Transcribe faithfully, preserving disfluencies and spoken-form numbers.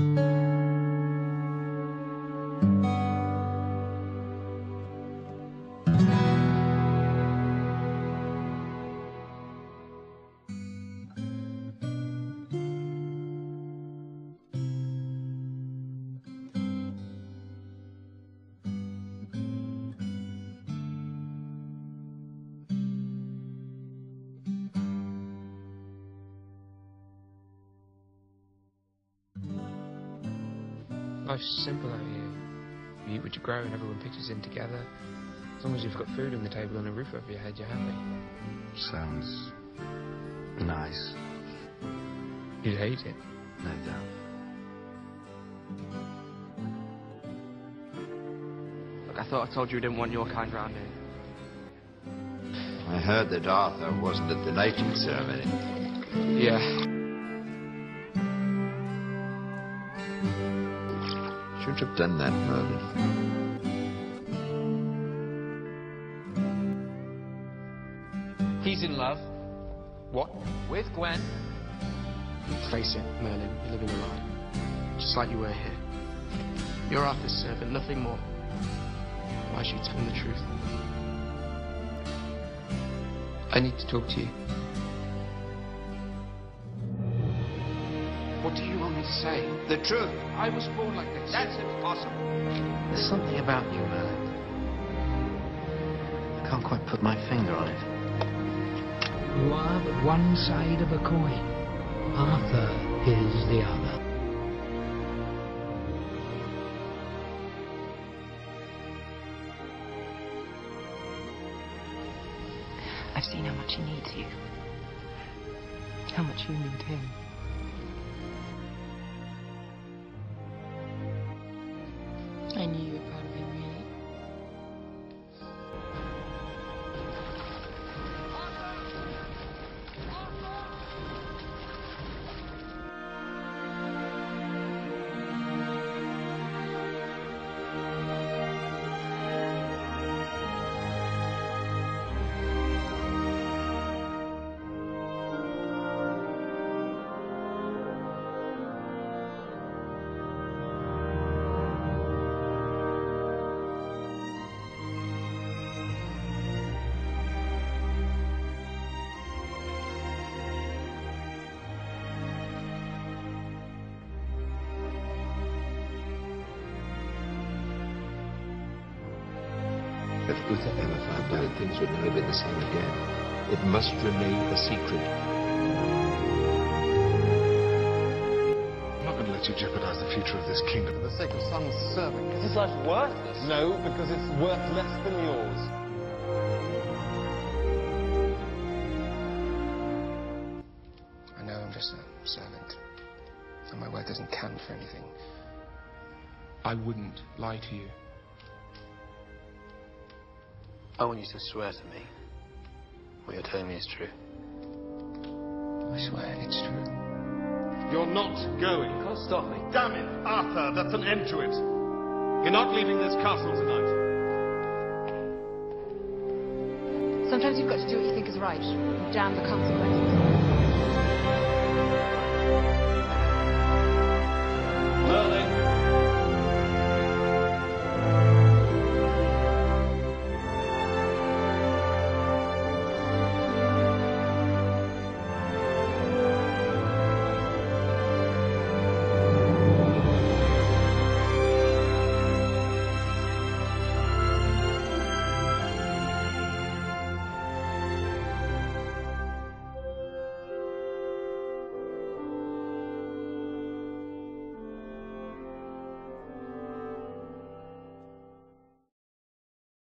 Life's simple out here. You eat what you grow and everyone pitches in together. As long as you've got food on the table and a roof over your head, you're happy. Sounds nice. You'd hate it. No doubt. Look, I thought I told you we didn't want your kind round here. I heard that Arthur wasn't at the knighting ceremony. Yeah. Should have done that, Merlin. He's in love. What? With Gwen. Face it, Merlin, you're living a lie. Just like you were here. You're Arthur's servant, nothing more. Why should you tell him the truth? I need to talk to you. What do you want me to say? The truth. I was born like this. That's impossible. There's something about you, Merlin. I can't quite put my finger on it. You are but one side of a coin. Arthur is the other. I've seen how much he needs you. How much you need him. I knew you were proud of him, really. If Uther ever found out, things would never be the same again. It must remain a secret. I'm not going to let you jeopardize the future of this kingdom. For the sake of some servant. Is this life worthless? No, because it's worth less than yours. I know I'm just a servant. And my word doesn't count for anything. I wouldn't lie to you. I want you to swear to me what you're telling me is true. I swear it's true. You're not going. You can't stop me. Damn it, Arthur, that's an end to it. You're not leaving this castle tonight. Sometimes you've got to do what you think is right, and damn the consequences.